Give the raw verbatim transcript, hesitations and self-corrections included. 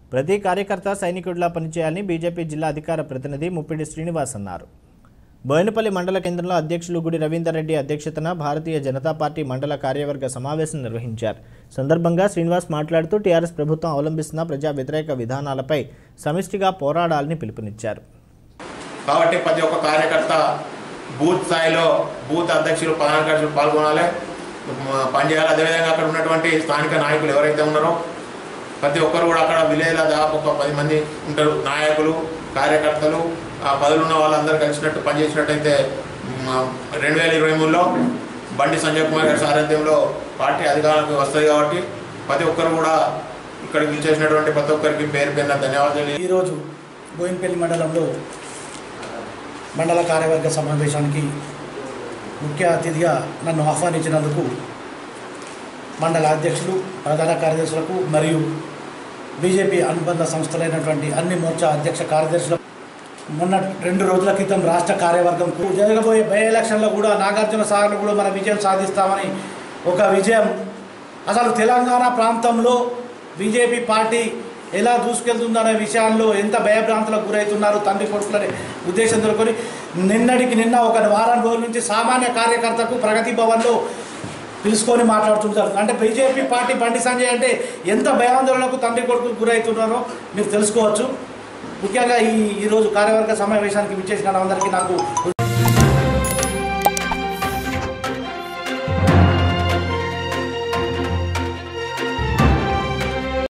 ప్రతి కార్యకర్త సైనికుడిలా పనిచేయాలని బీజేపీ జిల్లా అధికార ప్రతినిధి ముప్పిడి శ్రీనివాస్ అన్నారు. బోయినపల్లి మండల కేంద్రంలో అధ్యక్షులు గుడి రవీందర్ రెడ్డి అధ్యక్షతన భారతీయ జనతా పార్టీ మండల కార్యవర్గ సమావేశం నిర్వహించారు. సందర్భంగా శ్రీనివాస్ మాట్లాడుతూ టీఆర్ఎస్ ప్రభుత్వం అవలంబిస్తున్న ప్రజా వ్యతిరేక విధానాలపై సమిష్టిగా పోరాడాలని పిలుపునిచ్చారు. కాబట్టి ప్రతి ఒక్క కార్యకర్త బూత్ స్థాయిలో బూత్ అధ్యక్షులు ప్రధాన కార్యదర్శులు పాల్గొనాలి, పనిచేయాలి. అదేవిధంగా అక్కడ ఉన్నటువంటి స్థానిక నాయకులు ఎవరైతే ఉన్నారో ప్రతి ఒక్కరు కూడా అక్కడ విలేజ్లో దాదాపు ఒక పది మంది ఉంటారు. నాయకులు, కార్యకర్తలు, ఆ పదవులు ఉన్న వాళ్ళందరూ కలిసినట్టు పనిచేసినట్టయితే రెండు వేల ఇరవై మూడులో బండి సంజయ్ కుమార్ గారి సారథ్యంలో పార్టీ అధికారానికి వస్తుంది. కాబట్టి ప్రతి ఒక్కరు కూడా ఇక్కడికి విచ్చేసినటువంటి ప్రతి ఒక్కరికి పేరు పేరున ధన్యవాదాలు. ఈరోజు బోయినపల్లి మండలంలో మండల కార్యవర్గ సమావేశానికి ముఖ్య అతిథిగా నన్ను ఆహ్వానించినందుకు మండల అధ్యక్షులు, ప్రధాన కార్యదర్శులకు మరియు బీజేపీ అనుబంధ సంస్థలైనటువంటి అన్ని మోర్చా అధ్యక్ష కార్యదర్శులకు మొన్న రెండు రోజుల క్రితం రాష్ట్ర కార్యవర్గంకు జరగబోయే బై ఎలక్షన్లో కూడా నాగార్జున సాగర్లో కూడా మన విజయం సాధిస్తామని ఒక విజయం అసలు తెలంగాణ ప్రాంతంలో బీజేపీ పార్టీ ఎలా దూసుకెళ్తుందనే విషయాల్లో ఎంత భయభ్రాంతులకు గురవుతున్నారు తండ్రి కొడుకులనే ఉద్దేశం తెలుసుకొని నిన్నటికి నిన్న ఒక వారం రోజుల నుంచి సామాన్య కార్యకర్తకు ప్రగతి భవన్లో పిలుచుకొని మాట్లాడుతుంటారు. అంటే బీజేపీ పార్టీ బండి సంజయ్ అంటే ఎంత భయాందోళనకు తండ్రి కొడుకులు గురవుతున్నారో మీరు తెలుసుకోవచ్చు. ముఖ్యంగా ఈ ఈరోజు కార్యవర్గ సమావేశానికి విచ్చేసిన అందరికీ నాకు